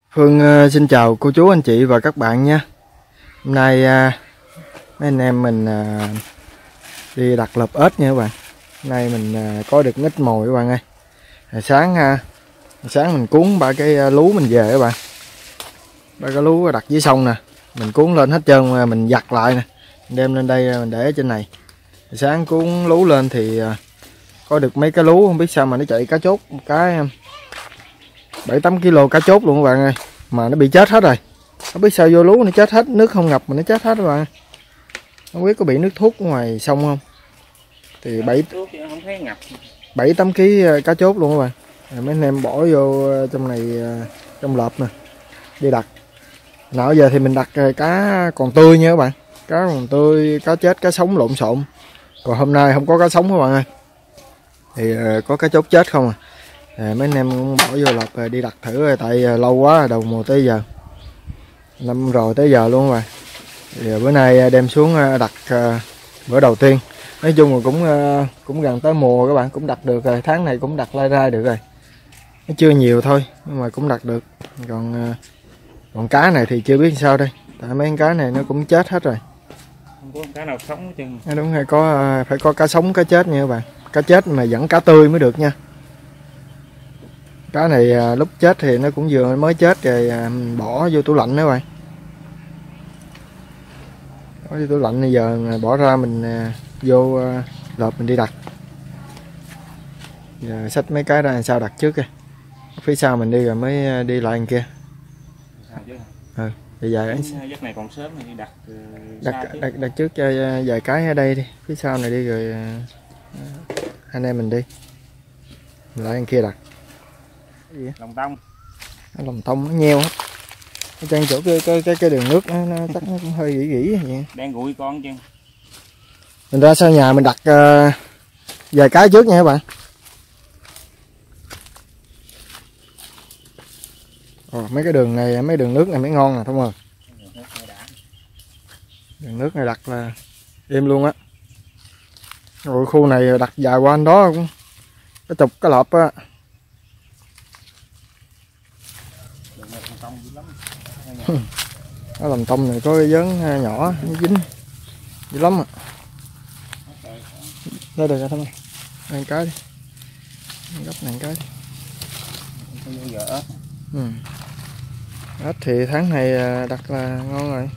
Phương xin chào cô chú anh chị và các bạn nha. Hôm nay mấy anh em mình đi đặt lợp ếch nha các bạn. Hôm nay mình có được ít mồi các bạn ơi. Sáng mình cuốn ba cái lú mình về các bạn. Ba cái lú đặt dưới sông nè, mình cuốn lên hết trơn, mình giặt lại nè, đem lên đây mình để ở trên này. Sáng cuốn lú lên thì có được mấy cái lú, không biết sao mà nó chạy cá chốt một cái 7-8 kg cá chốt luôn các bạn ơi, mà nó bị chết hết rồi. Không biết sao vô lú nó chết hết, nước không ngập mà nó chết hết các bạn. Không biết có bị nước thuốc ngoài sông không. Thì 7-8 kg cá chốt luôn các bạn. Rồi mấy anh em bỏ vô trong này, trong lợp nè, đi đặt. Nào giờ thì mình đặt cá còn tươi nha các bạn. Cá còn tươi, cá chết, cá sống lộn xộn. Còn hôm nay không có cá sống các bạn ơi, thì có cá chốt chết không à. Mấy anh em cũng bỏ vô lọc rồi đi đặt thử rồi, tại lâu quá đầu mùa tới giờ, năm rồi tới giờ luôn rồi. Thì bữa nay đem xuống đặt bữa đầu tiên. Nói chung là cũng gần tới mùa các bạn, cũng đặt được rồi, tháng này cũng đặt lai rai được rồi. Nó chưa nhiều thôi nhưng mà cũng đặt được. Còn cá này thì chưa biết sao đây, tại mấy con cá này nó cũng chết hết rồi. Không có cá nào sống hết trơn. Đúng, phải có cá sống cá chết nha các bạn. Cá chết mà vẫn cá tươi mới được nha. Cá này lúc chết thì nó cũng vừa mới chết rồi, bỏ vô tủ lạnh đó các bạn. Bỏ vô tủ lạnh bây giờ bỏ ra mình vô lợp mình đi đặt. Giờ xách mấy cái ra làm sao đặt trước kìa. Phía sau mình đi rồi mới đi lại đằng kia. Bây giờ giấc này còn sớm thì đặt trước cho vài cái ở đây đi, phía sau này đi rồi anh em mình đi. Mình lại đằng kia đặt. Lòng tông nó nheo hết. Trên chỗ cái đường nước nó chắc nó cũng hơi gỉ vậy. Đang gụi con chứ. Mình ra sau nhà mình đặt vài cái trước nha các bạn. Mấy cái đường này, mấy đường nước này mới ngon nè Thông ơi. Đường nước này đặt là im luôn á. Rồi khu này đặt dài qua anh đó cũng cái chục cái lợp á. Cái lòng tông này có cái vớn nhỏ nó dính dữ lắm à. Đây được rồi Thông ơi. Ăn cái đi. Gấp này cái đi. Ếch thì tháng này đặt là ngon rồi.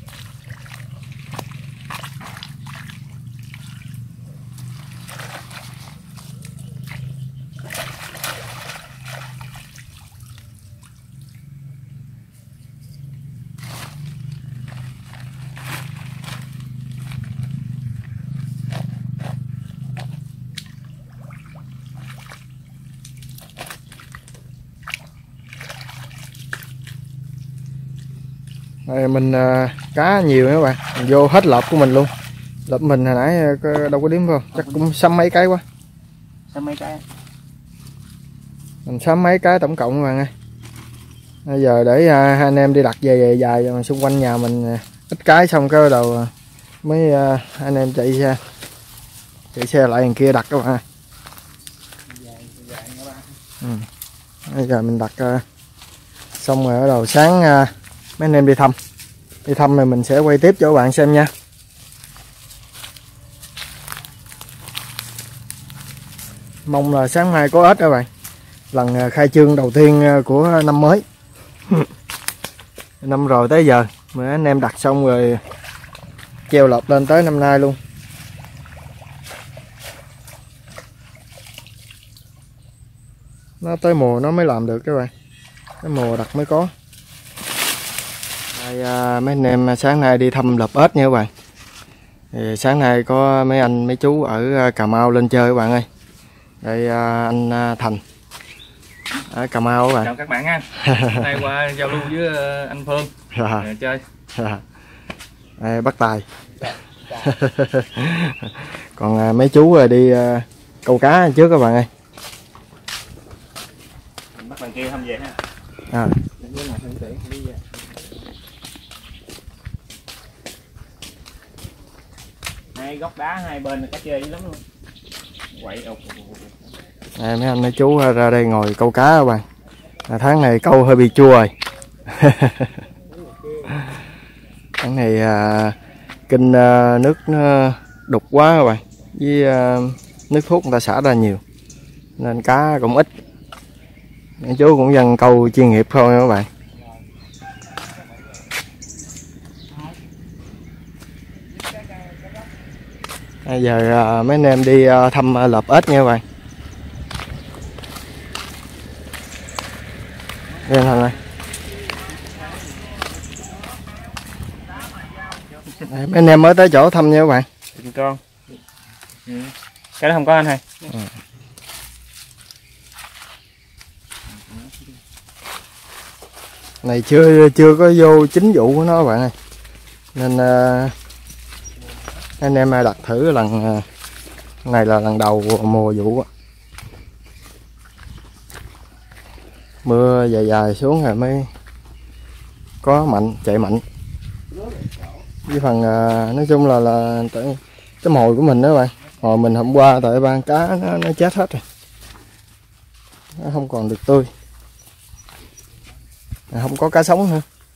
Rồi mình cá nhiều nữa các bạn, mình vô hết lợp của mình luôn. Lợp mình hồi nãy đâu có đếm không, chắc cũng sắm mấy cái quá. Sắm mấy cái. Mình sắm mấy cái tổng cộng các bạn ơi. Bây giờ để hai anh em đi đặt về dài mà xung quanh nhà mình ít cái xong cái đầu mấy anh em chạy xe lại đằng kia đặt các bạn ơi. Bây giờ mình đặt xong rồi ở đầu sáng mấy anh em đi thăm rồi mình sẽ quay tiếp cho các bạn xem nha. Mong là sáng mai có ếch các bạn, lần khai trương đầu tiên của năm mới. Năm rồi tới giờ mấy anh em đặt xong rồi treo lợp lên tới năm nay luôn. Nó tới mùa nó mới làm được các bạn, cái mùa đặt mới có. Mấy anh em sáng nay đi thăm lợp ếch nha các bạn. Thì sáng nay có mấy anh mấy chú ở Cà Mau lên chơi các bạn ơi. Đây anh Thành ở Cà Mau các bạn. Chào các bạn nha. Hôm nay qua giao lưu với anh Phương chơi. Đây, bắt tài. Còn mấy chú đi câu cá trước các bạn ơi. Bắt bạn kia thăm về ha. Hai góc đá hai bên là cá chơi dữ lắm luôn. Quậy Đây, mấy anh mấy chú ra đây ngồi câu cá các bạn. Tháng này câu hơi bị chua rồi. Cái này kinh nước nó đục quá các bạn, với nước thuốc người ta xả ra nhiều nên cá cũng ít. Chú cũng dân câu chuyên nghiệp thôi các bạn. Bây giờ mấy anh em đi thăm lợp ếch nha các bạn. Đây thằng này. Đây, mấy anh em mới tới chỗ thăm nha các bạn. Con. Cái đó không có anh hay. Này chưa có vô chính vụ của nó các bạn ơi. Nên anh em đặt thử lần này là lần đầu mùa vụ. Mưa dài dài xuống rồi mới có mạnh, chạy mạnh. Với phần nói chung là cái mồi của mình đó các bạn. Hồi mình hôm qua tại ban cá nó chết hết rồi, nó không còn được tươi, không có cá sống nữa,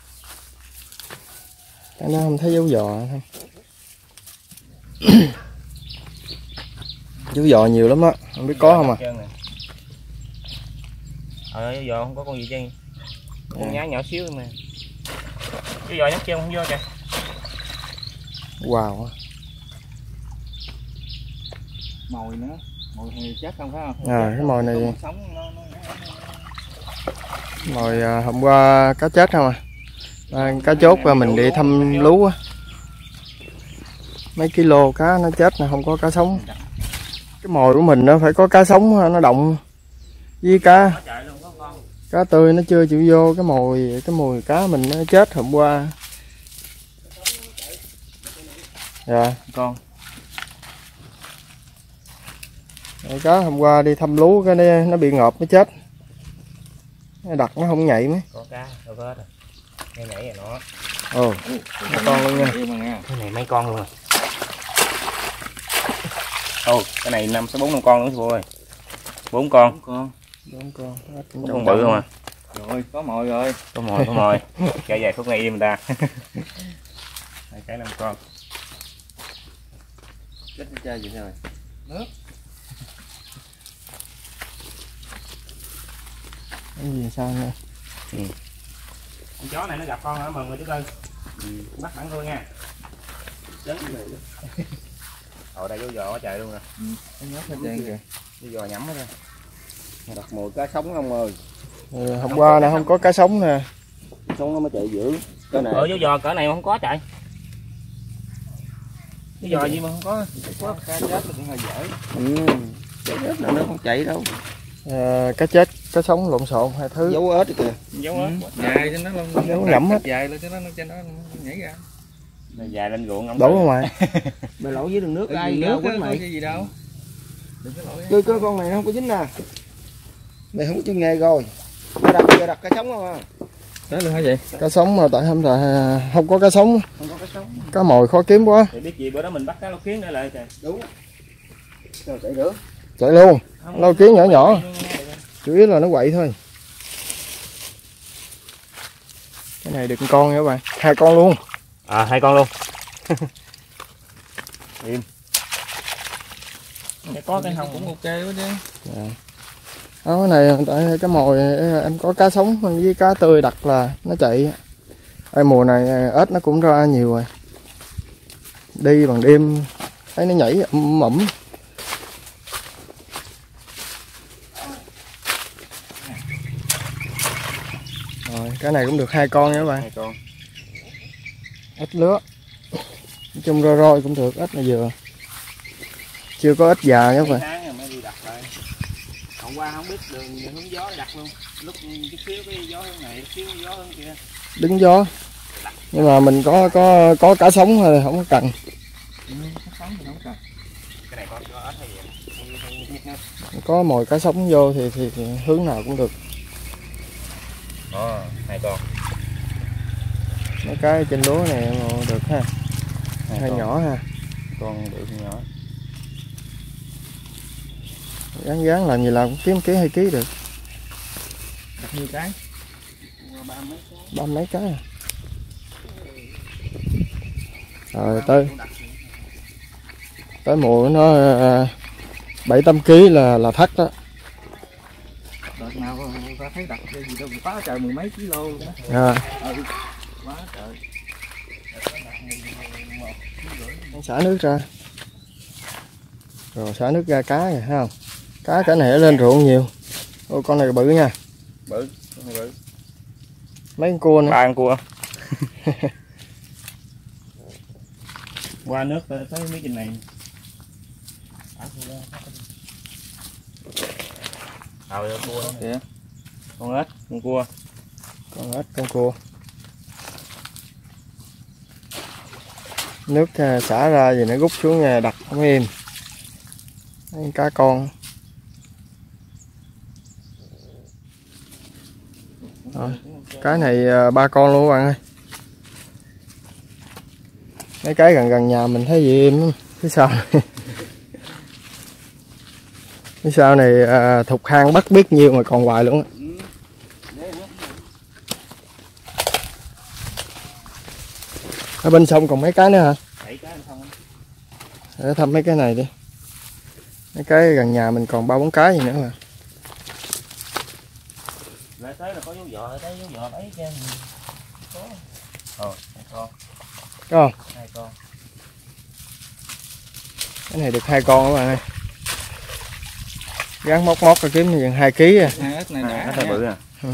nó không thấy dấu giò thôi. Dấu giò nhiều lắm á, không biết có không à. Dấu giò không có con gì chứ, con nhá nhỏ xíu mà. Dấu giò nhắc chân không vô kìa. Wow. Mồi nữa, mồi thì chết không phải không? Cái mồi này mồi hôm qua cá chết không à. Cá chốt mình đi thăm lú á, mấy kilo cá nó chết nè, không có cá sống. Cái mồi của mình nó phải có cá sống nó động với cá tươi nó chưa chịu vô. Cái mồi cá mình nó chết hôm qua. Dạ con. Cá hôm qua đi thăm lú cái nó bị ngợp nó chết. Nó đặt nó không nhảy mấy. Có cá đâu hết rồi. Nghe nhảy rồi nó. Ồ, mấy con luôn nha. Cái này mấy con luôn rồi. Ồ, cái này 4 con nữa thôi. 4 con. 4 con. 4 con bự không à? Rồi, có mồi rồi. Có mồi. Chạy về phút ngay im người ta. 2 cái 5 con. Chết cái chai gì rồi? Nước. Cái gì sao nữa? Con chó này nó gặp con hả, mừng rồi chú Tư. Bắt thẳng thôi nha. Chết rồi. Đây dấu giò quá trời luôn nè. Nó nhốt hết trơn kìa. Dấu giò nhắm hết ra. Đặt mồi cá sống không ơi. Hôm qua nè không có cá sống nè. Sống nó mới chạy giữ. Cái này. Dấu giò cỡ này mà không có chạy. Dấu giò gì mà không có. Cá chết nó cũng hơi dễ. Cá chết là nó không chạy đâu. Cá chết, cá sống lộn xộn hai thứ. Dấu ếch kìa. Dấu ếch. Dài cho nó luôn. Dấu ngẫm hết. Dài lên cho nó nhảy ra. Dài lên ruộng không. Đổ ra ngoài. Mày lẩu dưới đường nước ai nước quýnh mày. Cái gì đâu. Cái con này nó không có dính nè. Mày không có chân nghề rồi. Giờ đặt cá sống không à? Đó luôn hả vậy? Cá sống mà tại không có cá sống. Không có cá sống. Cá mồi khó kiếm quá. Thì biết gì bữa đó mình bắt cá lâu kiến để lại kìa. Đúng. Rồi chạy nữa. Chạy luôn. Lâu kiến nhỏ nhỏ. Chủ yếu là nó quậy thôi. Cái này được con nha các bạn. 2 con luôn. 2 con luôn. Im. Có cái hông cũng ok quá chứ. Dạ. Đó, cái này tại cái mồi em có cá sống với cá tươi đặt là nó chạy. Mùa này ếch nó cũng ra nhiều rồi. Đi bằng đêm thấy nó nhảy ẩm. Rồi, cái này cũng được 2 con nha các bạn. 2 con. Ếch lứa. Nói chung roi cũng được, ếch là vừa. Chưa có ếch già nha các bạn. Mới đi đặt lại. Hôm qua không biết đường hướng gió đặt luôn. Lúc chút xíu cái gió hướng này, chút xíu gió hướng kia. Đứng gió. Nhưng mà mình có cá sống thôi, không có cần. Cái này có ếch hay gì? Có mồi cá sống vô thì hướng nào cũng được. 2 con. Mấy cái trên lúa này được ha. Hơi nhỏ ha. Con bự nhỏ. Gán làm gì làm cũng kiếm ký 2 ký được. Đặt nhiêu cái? ba mấy cái à. Rồi tới mùa nó 7-8 kg là thắt đó. Đợt nào ta thấy đặt cái gì đâu quá trời 10 mấy kg luôn đó. Quá trời. Xả nước ra. Rồi xả nước ra cá rồi thấy không? Cá cái này lên ruộng nhiều. Ô con này bự nha. Bự, con này bự. Mấy con cua nữa. 3 con cua. Qua nước tới mấy trên này. Rồi cua đó kìa. Con ếch, con cua. Con ếch, con cua. Nước xả ra gì nó rút xuống đặt không im. Mấy cá con. Rồi, cái này 3 con luôn các bạn ơi. Mấy cái gần nhà mình thấy gì im lắm. Phía sau này. Phía sau này thục hang bắt biết nhiêu mà còn hoài luôn á. Ở bên sông còn mấy cái nữa hả? 7 cái không. Để thăm mấy cái này đi. Mấy cái gần nhà mình còn 3-4 cái gì nữa mà. Lại tới là có dấu dò, tới dấu dò đấy chứ. Có. 2 con. Có không? 2 con. Cái này được 2 con các bạn ơi. Gắn móc rồi kiếm chừng 2 kg à. Hai ếch này đã. Ếch bự à. Ừ.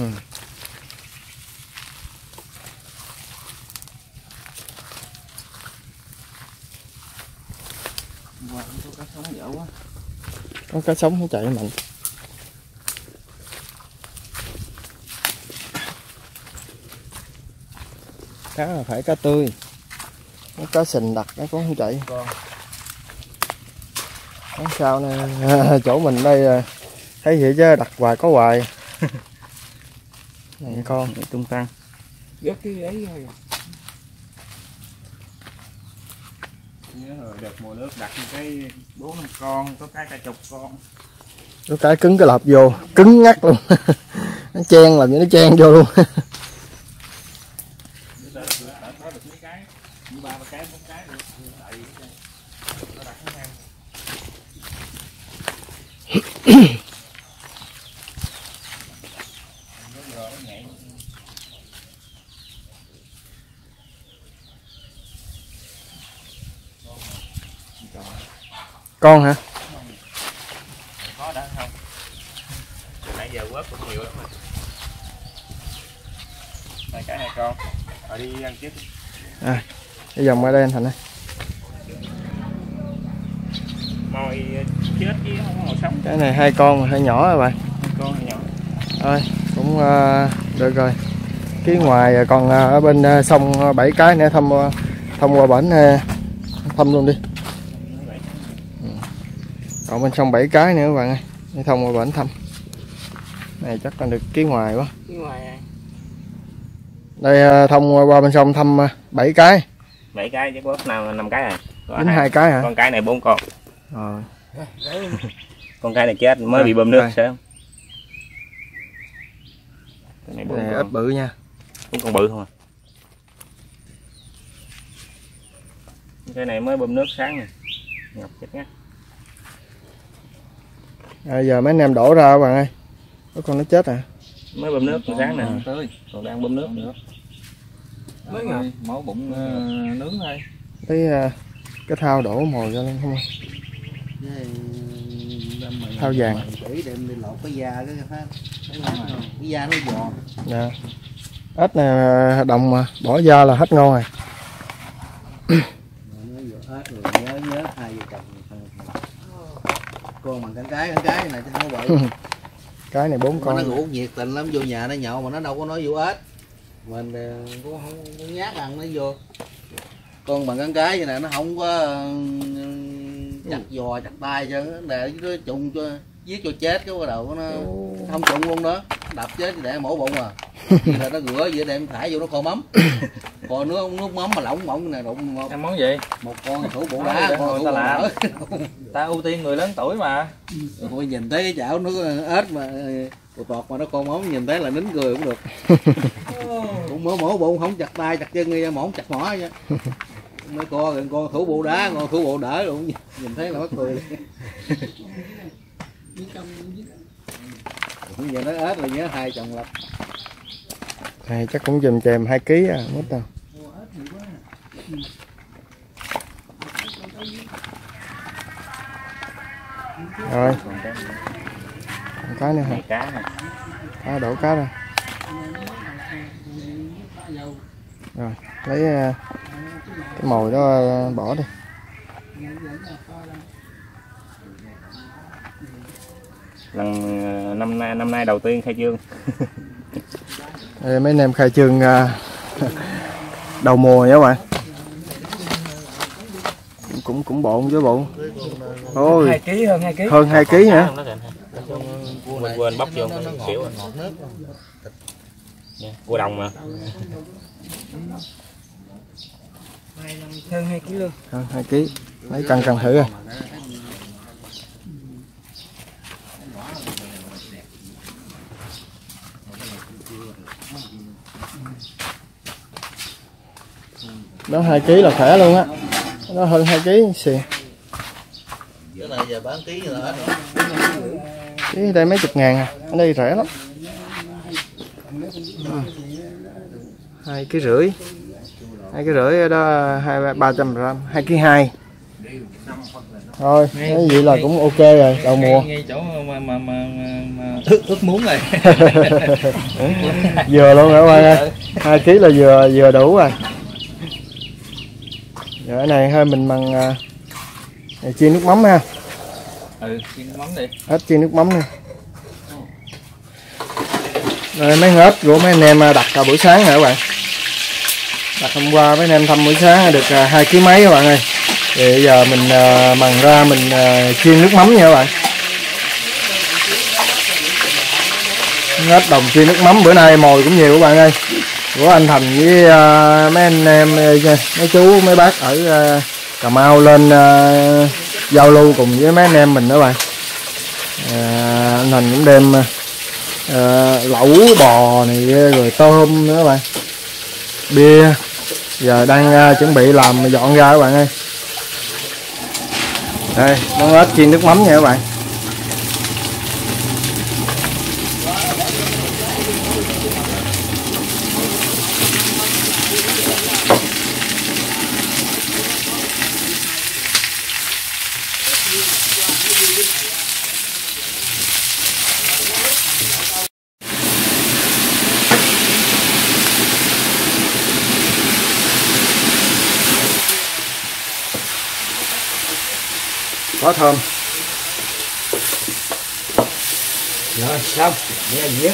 Có cá sống dở quá. Có cá sống nó chạy mạnh. Cá là phải cá tươi. Có cá sình đặc nó cũng không chạy. Con sao nè, chỗ mình đây thấy vậy chứ đặt hoài có hoài. Này con Tung tăng. Gớt cái ấy thôi. Nhớ rồi đợt mùa nước đặt cái 4-5 con, có cái cả chục con. có cái cứng cái lợp vô, cứng ngắt luôn. Nó chen làm như nó chen vô luôn. Con hả? Có đó không? Nãy giờ quớt cũng nhiều lắm rồi. Này cái này con. Rồi đi ăn tiếp. À, cái vòng ở đây anh Thành ơi. Mồi chết chứ không có mồi sống. Cái này 2 con mà hơi nhỏ rồi bạn. 2 con hơi nhỏ. Thôi cũng được rồi. Phía ngoài còn ở bên sông 7 cái nữa thăm qua bển thăm luôn đi. Còn bên sông 7 cái nữa các bạn ơi. Đi thông qua bển thăm. Này chắc là được ký ngoài quá. Ký ngoài à. Đây thông qua bên sông thăm 7 cái. 7 cái chứ có nào 5 cái à? Dính 2 cái hả? Con cái này 4 con. Rồi. Con cái này chết mới bị bơm nước rồi. sao? Cái này 4 Này con. ếch bự nha. 4 con bự không à? Cái này mới bơm nước sáng nè. Ngập chết ngắt. Giờ mấy anh em đổ ra các bạn ơi. Có con nó chết à? Mới bơm nước từ sáng nè. Tươi. Còn đang bơm nước nữa. Mới ngập. Mổ bụng nướng thôi. Thấy cái thao đổ mồi ra lên không? Thao vàng. Để đem đi lột cái da cái phát. Cái da nó giòn. Dạ. Ếch này đồng mà bỏ da là hết ngon rồi. Nó hết rồi nhớ 2 vợ chồng. Con bằng cái này chứ không có bậy. Cái này 4 con. Nó ngủ nhiệt tình lắm, vô nhà nó nhậu mà nó đâu có nói vụ ếch. Mình cũng không nhát ăn nó vô. Con bằng cái vậy nè nó không có chặt giò chặt tay cho để nó trùng cho giết cho chết cái bắt đầu nó không trùng luôn đó, đập chết để mổ bụng à. Là nó rửa vậy để em thả vô nó kho mắm. Còn nước mắm mà lỏng mỏng này đụng một Ăn món gì? một con thủ bộ đá, con thủ ta bộ ta ưu tiên người lớn tuổi mà. Tôi nhìn thấy cái chảo nó ếch mà tọt mà nó con móng nhìn thấy là nín cười cũng được. mổ bụng không chặt tay chặt chân đi, mổ chặt mỏ chứ. Mấy con thủ bộ đá, con thủ bộ đỡ luôn, nhìn thấy là mắc cười liền. Bây giờ nó ếch là nhớ 2 chồng lập. Này chắc cũng chèm 2 kg à, mất đâu. Rồi. Còn cái nữa hả? Cá nè. Cá đổ cá ra. Rồi, lấy cái mồi đó bỏ đi. Lần năm nay đầu tiên khai trương. Đây, mấy anh em khai trương đầu mùa nha các bạn. Cũng bộn với bộn. Ôi, 2 kg hơn 2 kg. Hơn 2 kg nữa. Mình quên bóc vô xỉu. Cua đồng mà. Hơn 2 kg luôn. Hơn 2 kg. Lấy cân thử rồi. Đó 2 kg là khỏe luôn á. Nó hơn 2 kg xì. Bữa nay giờ bán ký rồi hết rồi. Ký đây mấy chục ngàn à, ở đây rẻ lắm. 2,5 kg. 2,5 kg đó 300 gram, 2,2 kg. Thôi, cái gì là cũng ok rồi, đầu mùa. Ngay chỗ mà ước muốn rồi. Vừa luôn các bạn ơi. 2 kg là vừa đủ rồi. Giờ cái này hơi mình bằng chiên nước mắm ha. Chiên nước mắm đi. Ếch chiên nước mắm nè. Rồi mấy ếch của mấy anh em đặt buổi sáng hả các bạn. Đặt hôm qua mấy anh em thăm buổi sáng được 2 kg mấy các bạn ơi. Thì bây giờ mình mần ra mình chiên nước mắm nha các bạn. Ếch đồng chiên nước mắm bữa nay mồi cũng nhiều các bạn ơi. Của anh Thành với mấy anh em mấy chú mấy bác ở Cà Mau lên giao lưu cùng với mấy anh em mình đó bạn. Anh Thành cũng đem lẩu bò này rồi tôm nữa các bạn, bia. Giờ đang chuẩn bị làm dọn ra các bạn ơi. Đây món ếch chiên nước mắm nha các bạn. Quá thơm. Rồi xong, nghe dĩa.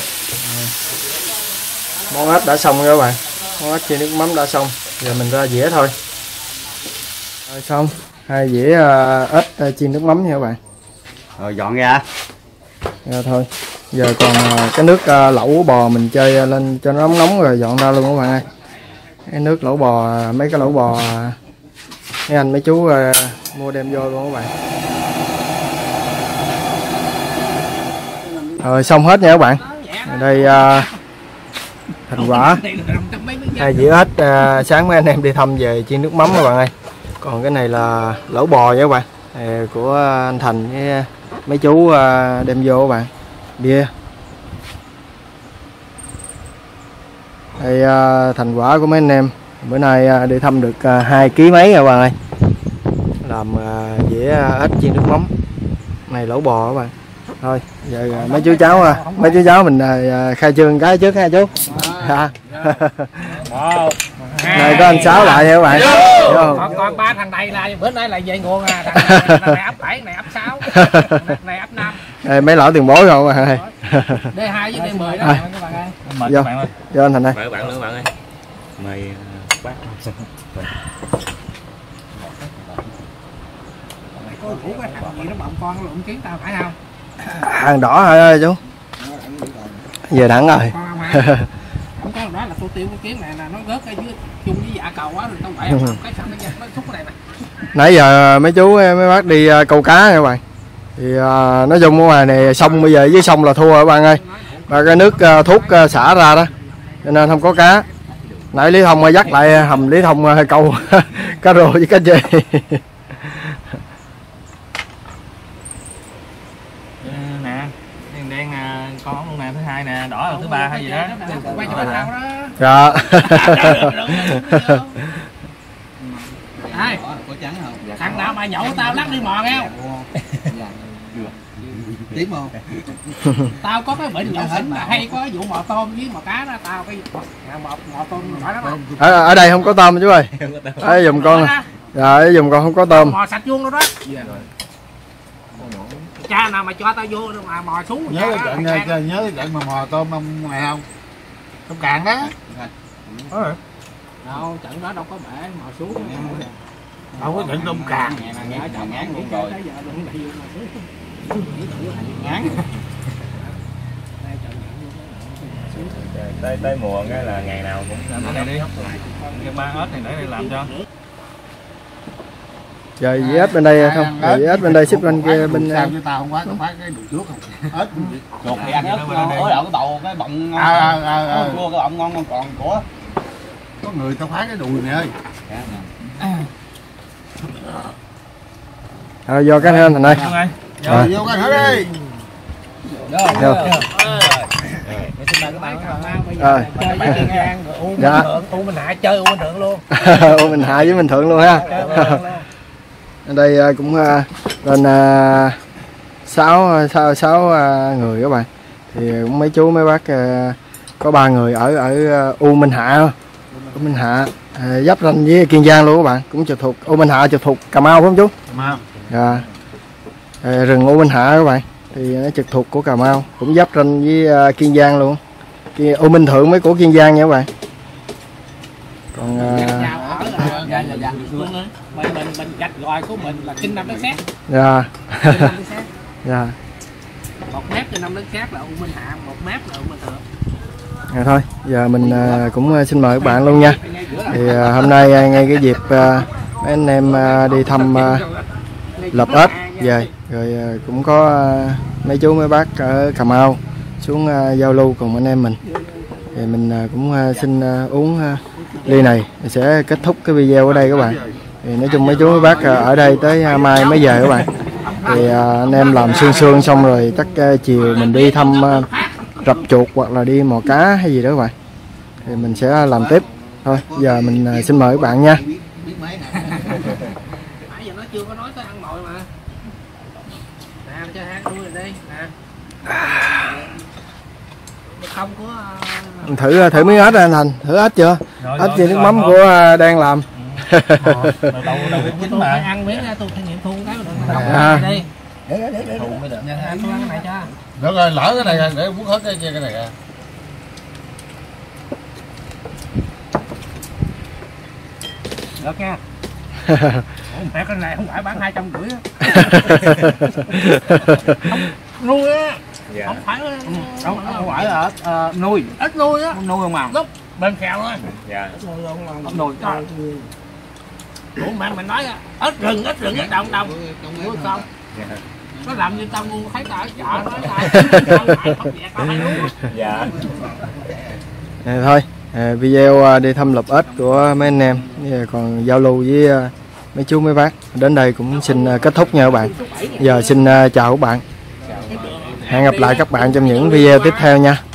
Món ếch đã xong rồi các bạn. Món ếch chiên nước mắm đã xong. Giờ mình ra dĩa thôi. Rồi xong, 2 dĩa ếch chiên nước mắm nha các bạn. Rồi dọn ra. Rồi thôi. Giờ còn cái nước lẩu bò mình chơi lên cho nó nóng nóng rồi dọn ra luôn các bạn ơi. Cái nước lẩu bò, mấy cái lẩu bò mấy anh mấy chú mua đem vô luôn các bạn. Rồi xong hết nha các bạn. Ở đây thành quả 2 dĩa ếch sáng mấy anh em đi thăm về chiên nước mắm các bạn ơi. Còn cái này là lẩu bò nha các bạn, của anh Thành với mấy chú đem vô các bạn. Bia. Đây thành quả của mấy anh em bữa nay đi thăm được 2 kg mấy các bạn ơi. Làm dĩa ếch chiên nước mắm. Này lẩu bò các bạn. Thôi giờ mấy chú cháu mình khai trương cái trước ha chú. Này có anh Sáu lại nha các bạn. Còn 3 thằng này là bữa nay là về nguồn à. Này ấp 7, này ấp 6, này ấp 5. Đây, mấy lão tiền bối không các bạn ơi. D2 với D10 đó các bạn ơi. Mời các bạn ơi. Vô anh Thành đây. Mời các bạn luôn các bạn ơi. Mời bác. Ủa cái thằng gì nó bọng con nó lụm kiến tao phải không? Hàng đỏ hả chú? Về đẳng rồi. Không có đó là tô tiêu cái kiến này là nó rớt ở dưới chung với dạ cầu quá rồi tao phải không? Cái sao nó xúc cái này nè. Nãy giờ mấy chú mấy bác đi câu cá các bạn. Thì nói chung ở ngoài này sông bây giờ dưới sông là thua các bạn ơi. Và cái nước thuốc xả ra đó cho nên không có cá. nãy Lý Thông dắt lại hầm Lý Thông câu cá rô với cá chê. Nè đen con luôn nè, thứ hai nè, đỏ là thứ ba hay gì đó. Quay cho tao đó. Dạ. Ai? Có trắng không? Thằng nào mà nhậu tao lắc đi mò nghe. Tím không? Tao có cái bệnh nhậu xỉn mà hay có vụ mò tôm với mò cá đó, tao cái mò tôm phải đó không? Ở đây không có tôm chú ơi. Ở dùng con. Dạ, ở dùng con không có tôm. Mò sạch vuông đâu đó. Cha nào mà cho tao vô mà mò xuống. Nhớ cái trận mà mò tôm ông này không? Tôm cạn đó. Đâu, trận đó đâu có bể mò xuống. Đâu có trận tôm cạn. Ngán nghĩ chơi tới giờ đụng đầy vô mò xuống. Ngán. Tới mùa cái là ngày nào cũng làm cái này đi. Cái ba ớt này để đây làm cho. Rồi dì ếch bên đây không? Rồi dì ếch bên đây ship bên kia bên Sao cho tao không quá, tao phát cái đùi trước không? Ếch. Chuột thì ăn ớt ối đậu cái bầu cái bọng ngon. Cua cái bọng ngon còn của. Có người tao phá cái đùi này ơi. Vô cái hơn thành đây. Rồi vô cái thử đi. Vô. Rồi. Dạ. U Minh Hạ chơi U Minh Thượng luôn. U Minh Hạ với Minh Thượng luôn ha. Ở đây cũng lên 6 người các bạn. Thì cũng mấy chú mấy bác có 3 người ở U Minh Hạ. U Minh Hạ giáp ranh với Kiên Giang luôn các bạn, cũng trực thuộc U Minh Hạ trực thuộc Cà Mau phải không chú? Cà Mau. Dạ. Rừng U Minh Hạ các bạn thì nó trực thuộc của Cà Mau, cũng giáp ranh với Kiên Giang luôn. U Minh Thượng mới của Kiên Giang nha các bạn. Còn dạ. Mình gạch gọi của mình là Kinh Nam Đất Sét. dạ. Dạ. 1 mét trên 5 đất sét là U Minh Hạ, 1 mét là U Minh Thượng. Thôi giờ mình cũng xin mời các bạn luôn nha. Thì hôm nay ngay cái dịp mấy anh em đi thăm Lợp Ếch về rồi cũng có mấy chú mấy bác ở Cà Mau xuống giao lưu cùng anh em mình, thì mình cũng xin uống ly này sẽ kết thúc cái video ở đây các bạn. Thì nói chung mấy chú mấy bác ở đây tới mai mới về các bạn. Thì anh em làm sương xong rồi chắc chiều mình đi thăm rập chuột hoặc là đi mò cá hay gì đó các bạn, thì mình sẽ làm tiếp. Thôi giờ mình xin mời các bạn nha. Nãy giờ nó chưa có nói tới ăn mồi mà. Nè cho hang đuôi rồi đi nè. Không có thử miếng ếch anh Thành, thử ếch chưa? Ếch gì nước mắm của đang làm. tôi phải ăn miếng ra, tôi phải nghiệm thu cái rồi đi. Để thu mới được. Anh tôi ăn cái này cho. Được rồi, lỡ cái này để muốn hết cái kia cái này kìa. Được nha. Mẹ cái này không phải bán 250 á. Nuôi á. Dạ. Không phải không phải là nuôi, ít nuôi á. Nuôi không màu. Lúc bên phèo thôi. Dạ. Không nuôi. Ủa mẹ mình nói ít rừng ít đồng nuôi không. Nó làm như tao ngu thấy tao ở chợ nói tao không dẹt tao hay nuôi. Dạ. Thôi video đi thăm Lợp Ếch của mấy anh em còn giao lưu với mấy chú mấy bác đến đây cũng xin kết thúc nha các bạn. Giờ xin chào các bạn, hẹn gặp lại các bạn trong những video tiếp theo nha.